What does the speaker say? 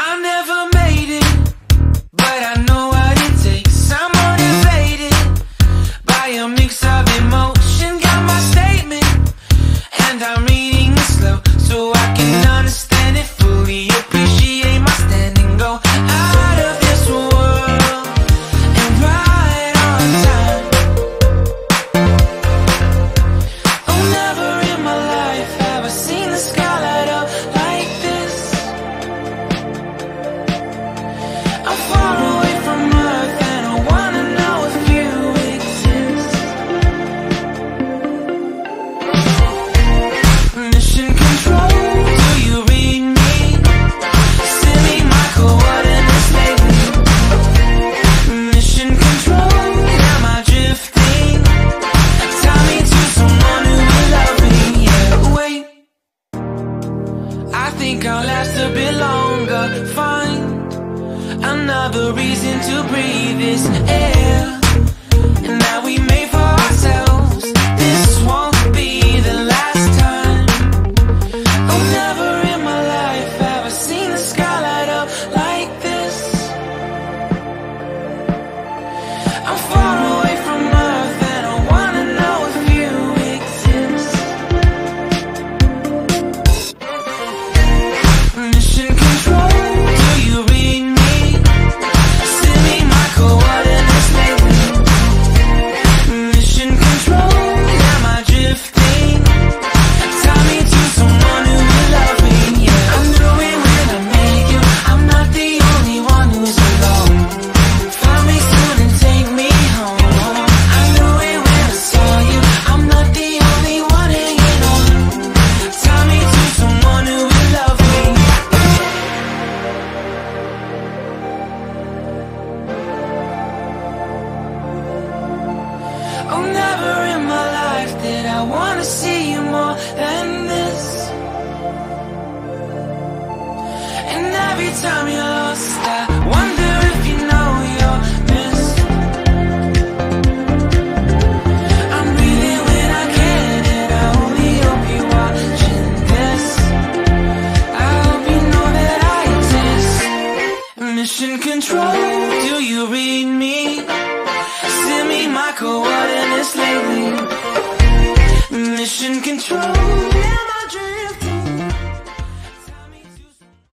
I never made it, but I know what it takes. I'm motivated by a mix of emotion. Got my statement, and I'm reading it slow so I can understand it fully. Appreciate my standing, go out of this world and right on time. Oh, never in my life have I seen the sky light up like this. I'm far away from Earth and I wanna know if you exist. Mission control, do you read me? Send me my coordinates lately. Mission control, am I drifting? Tie me to someone who will love me. Yeah, wait, I think I'll last a bit longer. Find another reason to breathe this air, and that we made for ourselves. This won't be the last time. Oh, never in my life have I seen the sky light up like this. I'm far away from Earth and I wanna know if you exist. Mission control, do you read me? Send me my coordinates lately. Mission control, am I drifting? Tie me to someone who will love me. Yeah, I knew it when I met you. I'm not the only one who's alone. Find me soon and take me home. I knew it when I saw you. I'm not the only one hanging on. Tie me to someone who will love me. Oh, never in my life did I wanna see you more than this. And every time you're lost, I wonder if you know you're missed. I'm breathing when I can, and I only hope you're watching this. I hope you know that I exist. Mission control, do you read me? Send me my coordinates lately. Mission control.